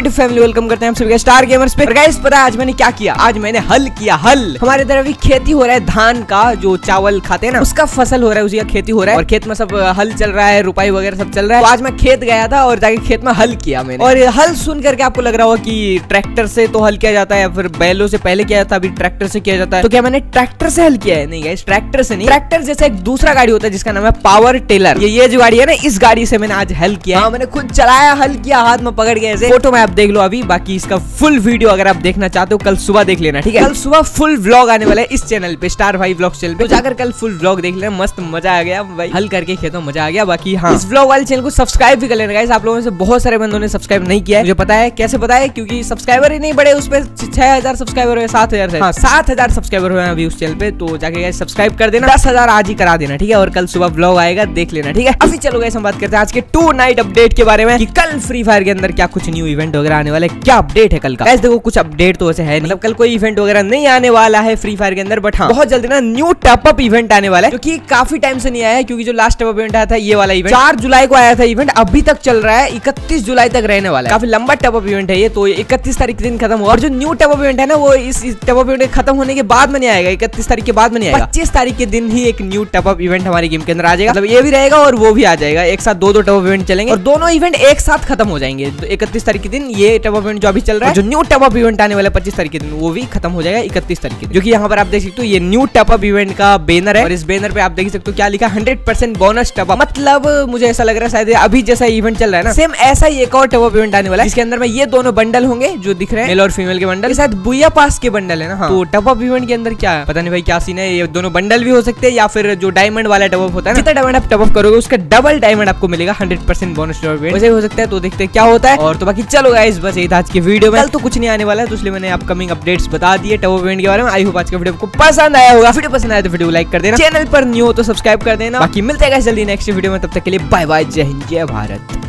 What family, welcome करते हैं हम सभी स्टार गेमर्स पे। गाइस पता है आज मैंने क्या किया? आज मैंने हल किया। हल हमारे इधर अभी खेती हो रहा है, धान का जो चावल खाते हैं ना उसका फसल हो रहा है, उसी का खेती हो रहा है और खेत में सब हल चल रहा है, रुपाई वगैरह सब चल रहा है। तो आज मैं खेत गया था और जाके खेत में हल किया मैंने। और हल सुन करके आपको लग रहा होगा कि ट्रैक्टर से तो हल किया जाता है या फिर बैलों से पहले किया जाता है, अभी ट्रैक्टर से किया जाता है। तो क्या मैंने ट्रैक्टर से हल किया है? नहीं गाइस, ट्रैक्टर से नहीं। ट्रैक्टर जैसा एक दूसरा गाड़ी होता है जिसका नाम है पावर टेलर। ये जो गाड़ी है ना, इस गाड़ी से मैंने आज हल किया। मैंने खुद चलाया, हल किया, हाथ में पकड़ के ऐसे। फोटो में आप देख लो अभी, बाकी इसका फुल वीडियो अगर आप देखना चाहते हो कल सुबह देख लेना, ठीक है? कल सुबह फुल व्लॉग आने वाला है इस चैनल पे, स्टार भाई व्लॉग चैनल पे। तो जाकर कल फुल व्लॉग देख लेना, मस्त मजा आ गया भाई, हल करके खेतों में मजा आ गया। बाकी हाँ, इस व्लॉग वाले चैनल को सब्सक्राइब भी कर लेना गाइस। आप लोगों में से बहुत सारे बंदों ने सब्सक्राइब नहीं किया है, मुझे पता है। कैसे पता है? क्योंकि सब्सक्राइबर ही नहीं बढ़े उस पे। 6000 सब्सक्राइबर हुए, 7000 से 7000 सब्सक्राइबर हुए अभी उस चैनल पे। तो जाके गाइस सब्सक्राइब कर देना, 10,000 आज ही करा देना, ठीक है? और कल सुबह व्लॉग आएगा, देख लेना, ठीक है? अभी चलो गाइस हम बात करते हैं आज के 2 नाइट अपडेट के बारे में कि कल फ्री फायर के अंदर क्या कुछ न्यू इवेंट वगैरह आने वाला है, क्या अपडेट है कल का। गाइस देखो कुछ अपडेट तो वैसे है, मतलब कल कोई इवेंट वगैरह नहीं आने वाला है फ्री फायर के अंदर, बट हाँ बहुत जल्दी ना न्यू टॉप अप इवेंट आने वाला है, क्योंकि काफी टाइम से नहीं आया है। क्योंकि जो लास्ट टॉप अप इवेंट आया था ये वाला इवेंट 4 जुलाई को आया था इवेंट, अभी तक चल रहा है, 31 जुलाई तक रहने वाला है। काफी लंबा टॉप अप इवेंट है ये, तो 31 तारीख के दिन खत्म होगा। और जो न्यू टॉप अप इवेंट है ना, वो इस टॉप अप इवेंट खत्म होने के बाद में नहीं आएगा, 31 तारीख के बाद में नहीं आएगा। 25 तारीख के दिन ही एक न्यू टॉप अप इवेंट हमारी गेम के अंदर आ जाएगा। मतलब ये भी रहेगा और वो भी आ जाएगा, एक साथ 2 टॉप अप इवेंट चलेंगे और दोनों इवेंट एक साथ खत्म हो जाएंगे। 31 तारीख के दिन ये टॉप अप इवेंट जो अभी चल रहा है, जो न्यू टॉप अप इवेंट आने वाला है 25 तारीख के दिन, वो भी खत्म हो जाएगा 31 तारीख के दिन। जो कि यहाँ पर आप देख सकते हो, ये न्यू टॉप अप इवेंट का बैनर है और इस बैनर पे आप देख सकते हो क्या लिखा, 100% बोनस टॉप अप। मतलब मुझे ऐसा लग रहा है शायद अभी जैसा इवेंट चल रहा है ना, सेम ऐसा ही एक और टॉप अप इवेंट आने वाला है, जिसके अंदर में ये दोनों बंडल होंगे जो दिख रहे हैं, मेल और फीमेल के बंडल, शायद बुया पास के बंडल है ना। हाँ। तो टॉप अप इवेंट के अंदर क्या है पता नहीं भाई, क्या सीन है। ये दोनों बंडल भी हो सकते हैं या फिर जो डायमंड वाला टॉप अप होता है ना, जितना डायमंड आप टॉप अप करोगे उसका डबल डायमंड आपको मिलेगा, 100% बोनस टॉप अप वैसे हो सकता है। तो देखते हैं क्या होता है। और तो बाकी चलो गाइस, बस यही था आज की वीडियो में। कल तो कुछ नहीं आने वाला है, तो इसलिए मैंने अपकमिंग अपडेट्स बता दिए टॉप अप इवेंट के बारे में। आई होप आज का वीडियो आपको पसंद आया होगा। वीडियो पसंद आया तो वीडियो लाइक कर देना, चैनल पर न्यू हो तो सब्सक्राइब कर देना। बाकी मिलते हैं गाइस जल्दी नेक्स्ट वीडियो में, तब तक के लिए बाय बाय, जय हिंद, जय भारत।